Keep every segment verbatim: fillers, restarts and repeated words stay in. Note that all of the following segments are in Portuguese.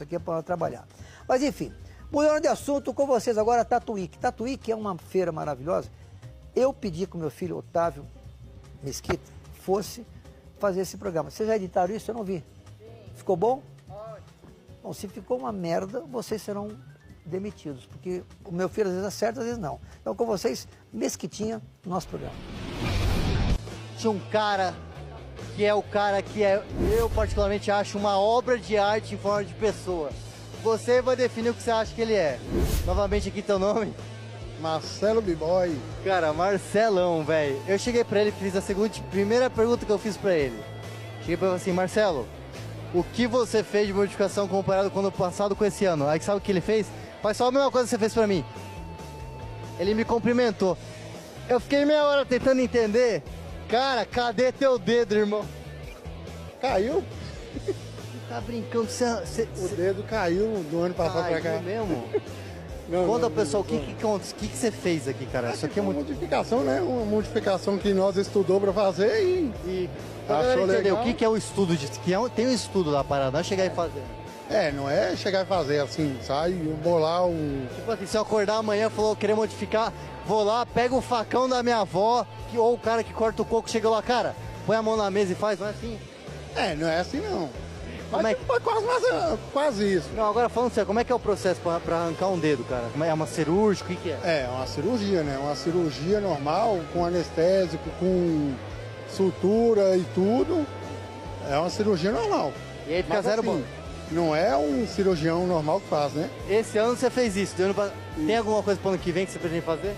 aqui para trabalhar. Mas enfim, mudando de assunto, com vocês agora, Tatuíque. Tatuíque é uma feira maravilhosa. Eu pedi que o meu filho Otávio Mesquita fosse fazer esse programa. Vocês já editaram isso? Eu não vi. Ficou bom? Bom, se ficou uma merda, vocês serão demitidos, porque o meu filho às vezes acerta, às vezes não. Então, com vocês, Mesquitinha, nosso programa. Tinha um cara que é o cara que é, eu particularmente acho uma obra de arte em forma de pessoa. Você vai definir o que você acha que ele é. Novamente aqui teu nome? Marcelo B-Boy. Cara, Marcelão, velho. Eu cheguei pra ele e fiz a segunda, primeira pergunta que eu fiz pra ele. Cheguei pra ele assim, Marcelo, o que você fez de modificação comparado com o ano passado com esse ano? Aí sabe o que ele fez? Faz só a mesma coisa que você fez pra mim. Ele me cumprimentou. Eu fiquei meia hora tentando entender. Cara, cadê teu dedo, irmão? Caiu? Tá brincando, você... você O dedo caiu do ano passado pra cá. Caiu mesmo? Não, Conta não, ao pessoal, o que, não. que, que, que, que você fez aqui, cara? Isso aqui é uma muito... modificação, né? Uma modificação que nós estudou pra fazer e... E... Achou legal. O que, que é o estudo de... Que é um, tem um estudo da parada, não é chegar e fazer. É, não é chegar e fazer assim, sai, bolar um... Tipo assim, se eu acordar amanhã e falou, querer modificar, vou lá, pego o facão da minha avó, que, ou o cara que corta o coco, chega lá, cara, põe a mão na mesa e faz, não é assim? É, não é assim não. Como Mas é que- foi quase, quase, quase isso. Não, agora falando sério, como é que é o processo pra, pra arrancar um dedo, cara? Como é, é uma cirúrgica, o que que é? É, uma cirurgia, né? Uma cirurgia normal, com anestésico, com sutura e tudo. É uma cirurgia normal. E aí fica Mas, zero assim, bom. não é um cirurgião normal que faz, né? Esse ano você fez isso, deu ano pra... Tem alguma coisa pro ano que vem que você pretende fazer?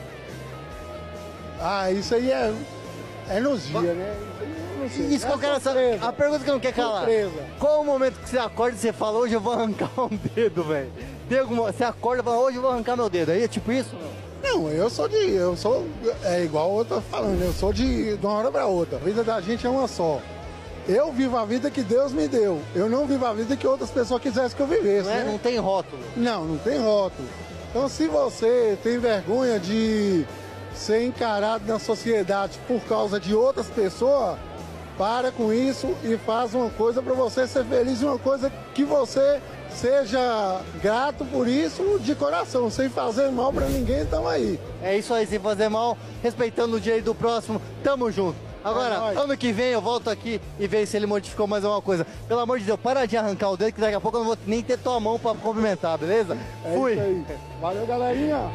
Ah, isso aí é, é nos dias, né? Isso, aí eu não sei. Isso que É eu quero saber. surpresa. A pergunta que eu não quero calar. Surpresa. Qual o momento que você acorda e você fala, hoje eu vou arrancar um dedo, velho? Tem alguma... Você acorda e fala, hoje eu vou arrancar meu dedo. Aí é tipo isso? Não? Não, eu sou de. Eu sou. É igual eu tô falando, eu sou de, de uma hora pra outra. A vida da gente é uma só. Eu vivo a vida que Deus me deu. Eu não vivo a vida que outras pessoas quisessem que eu vivesse. Não, é? Né? Não tem rótulo. Não, não tem rótulo. Então, se você tem vergonha de ser encarado na sociedade por causa de outras pessoas, para com isso e faz uma coisa para você ser feliz, uma coisa que você seja grato por isso de coração, sem fazer mal para ninguém, então aí. É isso aí, sem fazer mal, respeitando o direito do próximo, tamo junto. Agora, É nóis. ano que vem eu volto aqui e vejo se ele modificou mais alguma coisa. Pelo amor de Deus, para de arrancar o dedo que daqui a pouco eu não vou nem ter tua mão pra cumprimentar, beleza? É Fui! isso aí. Valeu, galerinha!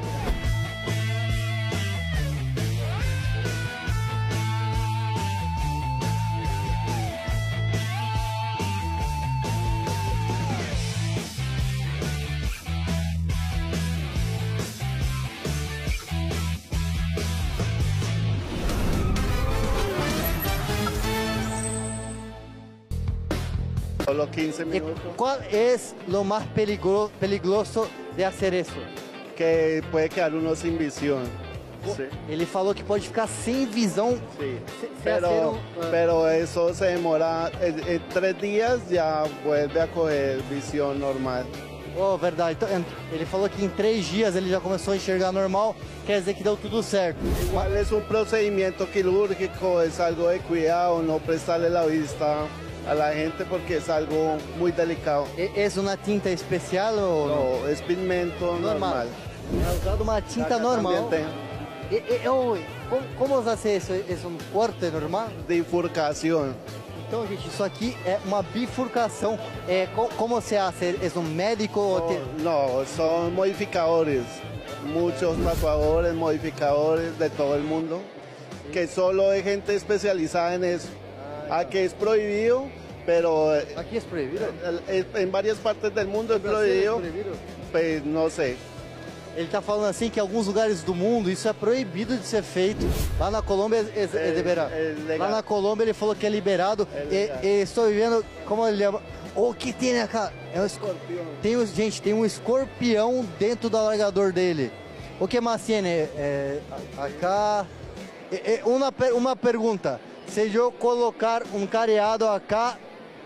Solo quince E minutos. qual é o mais peligro, peligroso de fazer isso? Que puede quedar uno sin visión. Sí, Ele falou que pode ficar sem visão. sí. Se- se Pero, hacer un- pero eso se demora, en, en tres días ya vuelve a coger visión normal. Oh, verdade. Então, ele falou que em três dias ele já começou a enxergar normal, quer dizer que deu tudo certo. Igual es un procedimiento quirúrgico, es algo de cuidado, no prestarle la vista a la gente porque es algo muy delicado. E- Esse uma tinta especial ou não? No, es pigmento normal. É usado uma tinta Acá normal. también E, e, oh, como, como se hace isso? É um corte normal? tem bifurcación. Então, gente, isso aqui é uma bifurcação. É, co- como se hace? É um médico? ou te- No, son modificadores, muchos tatuadores, modificadores de todo el mundo, que solo hay gente especializada en eso. Aquí es prohibido, pero eh, Aqui é proibido? eh, en varias partes del mundo es prohibido, pues no sé. Ele tá falando assim que em alguns lugares do mundo isso é proibido de ser feito. Lá na Colômbia é, é, é É- liberado. é legal. Lá na Colômbia ele falou que é liberado. É e, legal. e estou vivendo, como ele chama? O que tem na cara? É um escorpião. Tem, um- gente, tem um escorpião dentro do alargador dele. O que mais tem? É, acá. É, é, uma, per- uma pergunta. Se eu colocar um careado acá,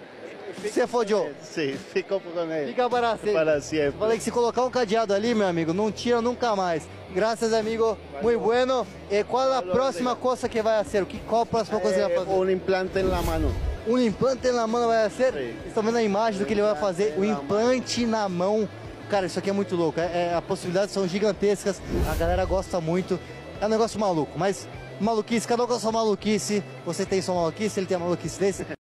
você fodeu. Sí, fico con él. Fica para sempre. Para siempre. Falei que se colocar um cadeado ali, meu amigo, não tira nunca mais. Graças, amigo. Muito bueno. E qual a Valeu, próxima legal. coisa que vai ser? O que, qual a próxima coisa que vai Eh, fazer? un implante en la mano. um implante na mão vai ser. Sim. Vocês estão vendo a imagem do que ele vai fazer, o implante na mão. Cara, isso aqui é muito louco, é, é, as possibilidades são gigantescas, a galera gosta muito, é um negócio maluco, mas maluquice, cada um com a sua maluquice, você tem sua maluquice, ele tem a maluquice desse,